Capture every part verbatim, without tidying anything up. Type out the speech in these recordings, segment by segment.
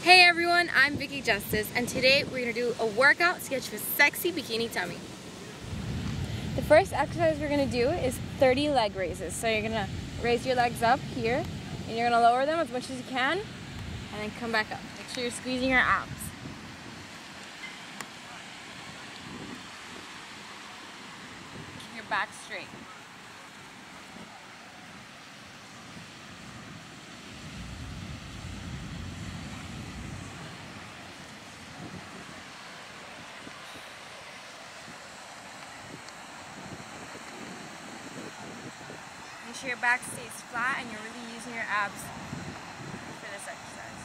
Hey everyone, I'm Vicky Justice, and today we're going to do a workout to get you a sexy bikini tummy. The first exercise we're going to do is thirty leg raises. So you're going to raise your legs up here, and you're going to lower them as much as you can, and then come back up. Make sure you're squeezing your abs. Keep your back straight. Make sure your back stays flat and you're really using your abs for this exercise.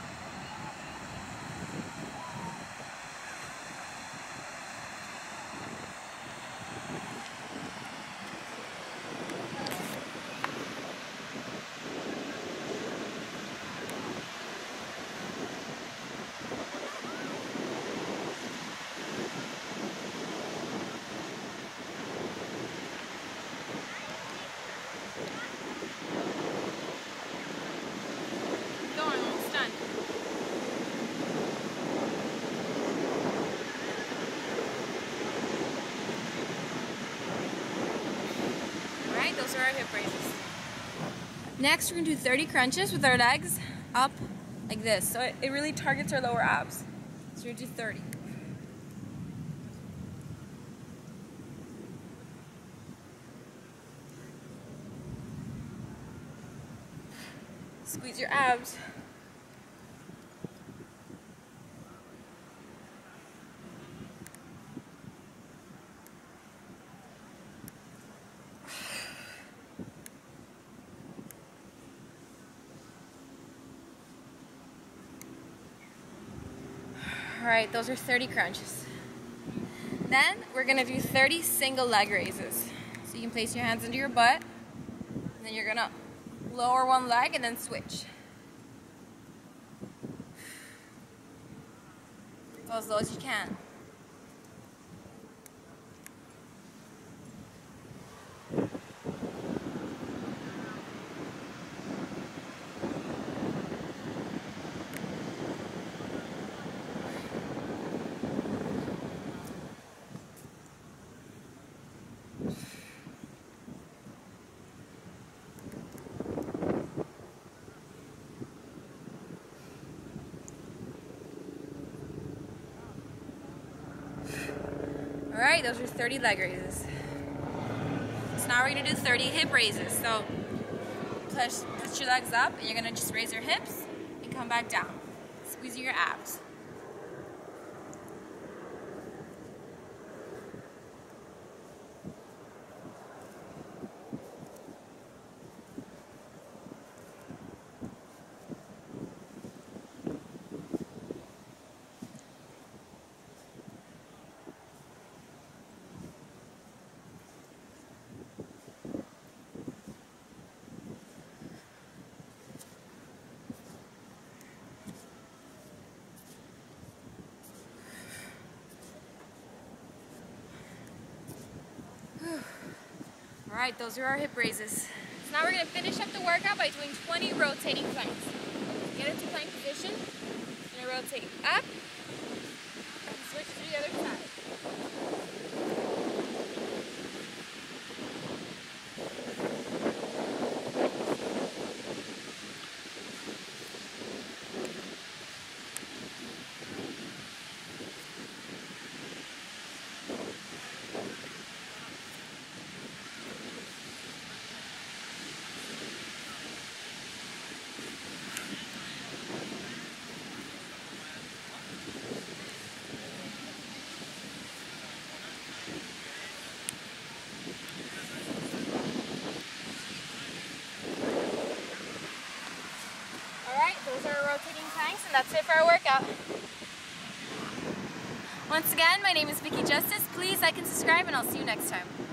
Those are our hip raises. Next, we're going to do thirty crunches with our legs up like this. So it, it really targets our lower abs. So we're going to do thirty. Squeeze your abs. Alright, those are thirty crunches. Then we're going to do thirty single leg raises. So you can place your hands under your butt, and then you're going to lower one leg and then switch. Go as low as you can. Alright, those are thirty leg raises. So now we're going to do thirty hip raises. So push, push your legs up, and you're going to just raise your hips and come back down. Squeezing your abs. Alright, those are our hip raises. So now we're going to finish up the workout by doing twenty rotating planks. Get into plank position, you're going to rotate up, and switch to the other side. Those are our rotating planks, and that's it for our workout. Once again, my name is Vicky Justice. Please like and subscribe, and I'll see you next time.